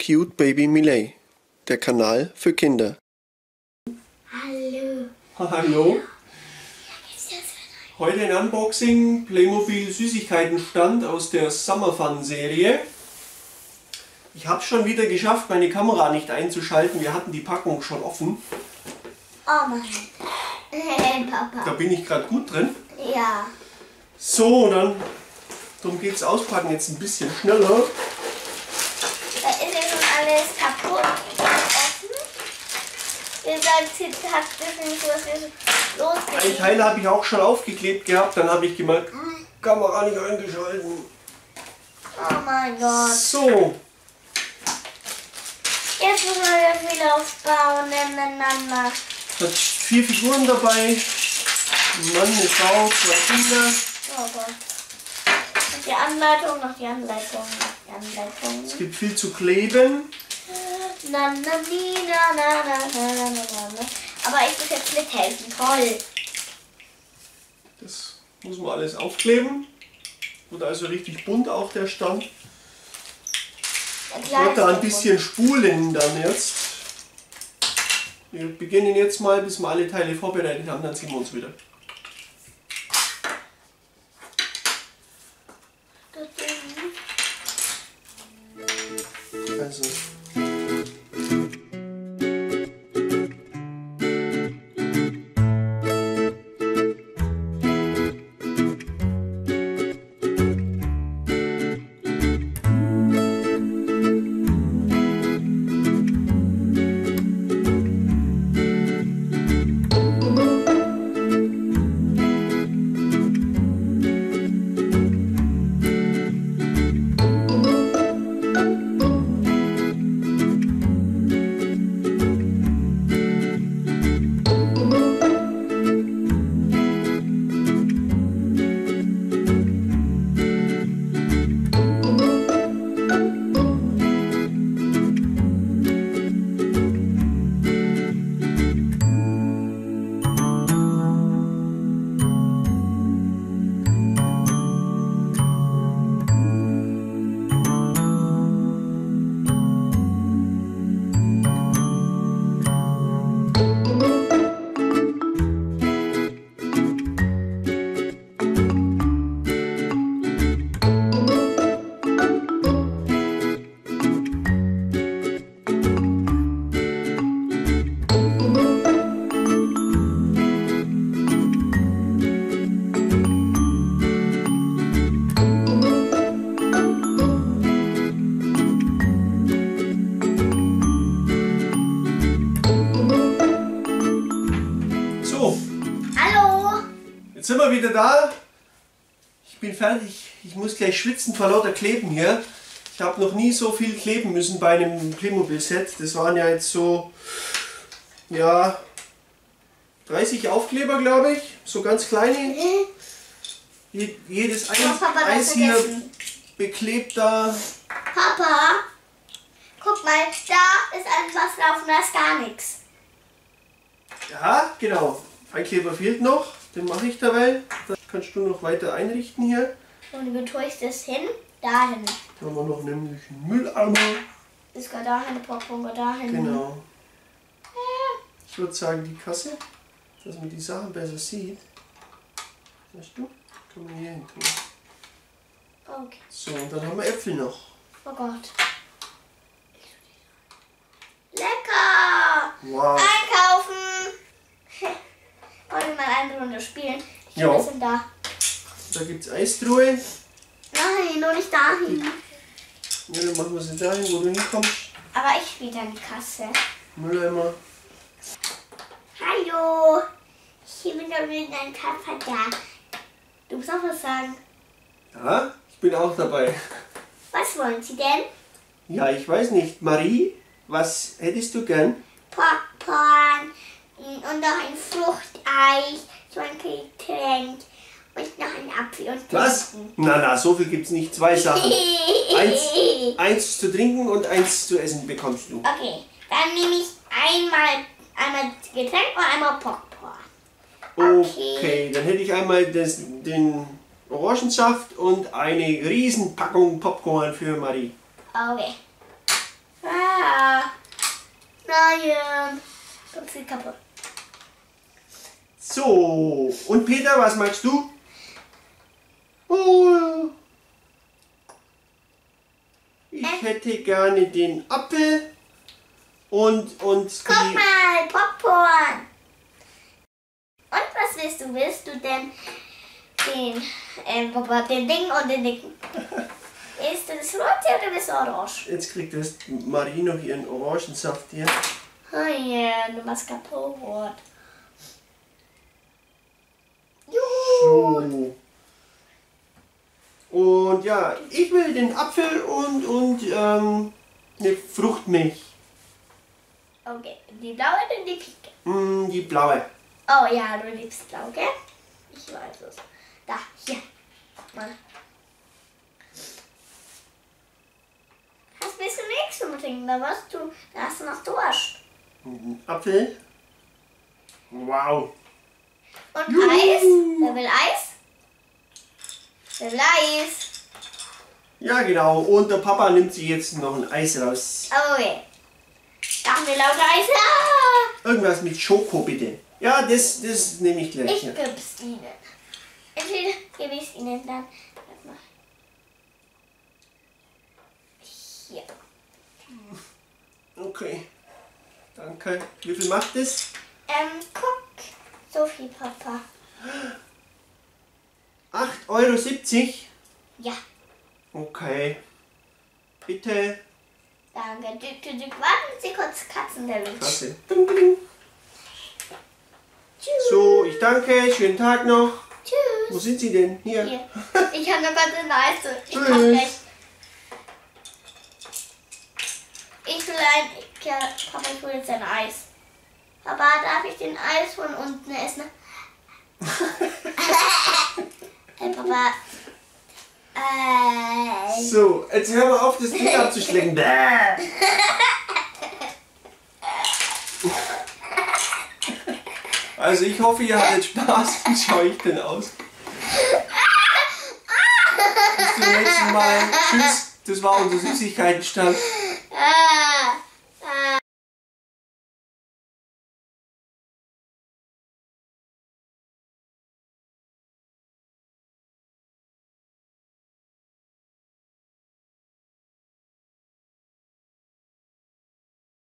Cute Baby Miley, der Kanal für Kinder. Hallo. Hallo. Heute ein Unboxing Playmobil Süßigkeitenstand aus der Summer Fun Serie. Ich habe schon wieder geschafft, meine Kamera nicht einzuschalten. Wir hatten die Packung schon offen. Oh Mann. Hey, Papa. Da bin ich gerade gut drin. Ja. So, dann darum geht es auspacken jetzt ein bisschen schneller. Da ist ja schon alles kaputt und offen. Ihr seid taktisch nicht so, was wir losgehen. Ein Teil habe ich auch schon aufgeklebt gehabt, dann habe ich gemerkt, Kamera nicht eingeschalten. Oh mein Gott. So, Jetzt müssen wir wieder aufbauen nebeneinander. hat 4 Figuren dabei. Ein Mann, eine Frau, 2 Kinder. Oh Gott. Und die Anleitung, noch die Anleitung, noch die Anleitung. Es gibt viel zu kleben. Na, na, ni, na, na, na, na, na, na, na. Aber ich muss jetzt mithelfen. Toll. Das muss man alles aufkleben. Wird also richtig bunt auch der Stand. Ich werde da ein bisschen spulen dann jetzt. Wir beginnen jetzt mal, bis wir alle Teile vorbereitet haben, dann sehen wir uns wieder. Also. Jetzt sind wir wieder da. Ich bin fertig. Ich muss gleich schwitzen vor lauter Kleben hier. Ich habe noch nie so viel kleben müssen bei einem Playmobil-Set. Das waren ja jetzt so, ja, 30 Aufkleber, glaube ich. So ganz kleine. Jedes Eis hier beklebt da. Papa, guck mal, da ist ein was drauf und da ist gar nichts. Ja, genau. Ein Kleber fehlt noch. Den mache ich dabei. Das kannst du noch weiter einrichten hier. Und wie tue ich das hin? Dahin. Da haben wir noch nämlich einen Mülleimer. Das geht dahin, Popcorn geht dahin. Genau. Ich würde sagen, die Kasse, dass man die Sachen besser sieht. Weißt du? Kann man hier hin tun. Okay. So, und dann haben wir Äpfel noch. Oh Gott. Lecker! Wow. Einkaufen! Wollen wir mal eine Runde spielen? Ja. Was sind da? Da gibt es Eistruhe. Nein, nur nicht dahin. Ja, dann machen wir sie dahin, wo du hinkommst. Aber ich spiele dann die Kasse. Mülleimer. Hallo! Ich bin doch mit deinem Papa da. Du musst auch was sagen. Ja, ich bin auch dabei. Was wollen Sie denn? Ja, ich weiß nicht. Marie, was hättest du gern? Popcorn und noch ein Fruchteis, so ein Getränk und noch ein Apfel und Was? Trinken. Na, so viel gibt es nicht. 2 Sachen. Eins zu trinken und eins zu essen bekommst du. Okay, dann nehme ich einmal Getränk und einmal Popcorn. Okay, dann hätte ich einmal den Orangensaft und eine Riesenpackung Popcorn für Marie. Okay. Nein. Sonst geht kaputt. So, und Peter, was magst du? Oh, ich hätte gerne den Apfel und Guck mal, Popcorn. Und was willst du? Willst du denn den Ding und den Dicken? Ist das rote oder das orange? Jetzt kriegt das Marie noch ihren Orangensaft hier. Oh ja, du machst kaputt. So. Und ja, ich will den Apfel und eine Fruchtmilch. Okay, die blaue oder die pinke? Die blaue. Oh ja, du liebst blau, gell? Ich weiß es. Da, hier. Guck mal. Hast du nichts zum Trinken? Da hast du noch Durst. Apfel. Wow. Und Juhu. Eis? Wer will Eis? Wer will Eis? Ja, genau. Und der Papa nimmt sich jetzt noch ein Eis raus. Okay. Da haben wir lauter Eis. Ah! Irgendwas mit Schoko, bitte. Ja, das nehme ich gleich. Ich Ja. gib's Ihnen. Entweder gebe ich es Ihnen dann. Warte mal. Hier. Okay. Danke. Wie viel macht das? Guck. So viel, Papa. 8,70 €? Ja. Okay. Bitte. Danke. Warten Sie kurz, Katzendelwitsch. Klasse. Ding, ding. Tschüss. So, ich danke. Schönen Tag noch. Tschüss. Wo sind Sie denn? Hier. Hier. Ich habe noch ganz eine Eis. Ich Tschüss. komm gleich. Ich will Papa, ich hole jetzt ein Eis. Papa, darf ich den Eis von unten essen? Papa. So, jetzt hör mal auf, das Ding abzuschlecken. Bäh. Also ich hoffe, ihr hattet Spaß. Wie schaue ich denn aus? Bis zum nächsten Mal. Tschüss. Das war unser Süßigkeitenstand.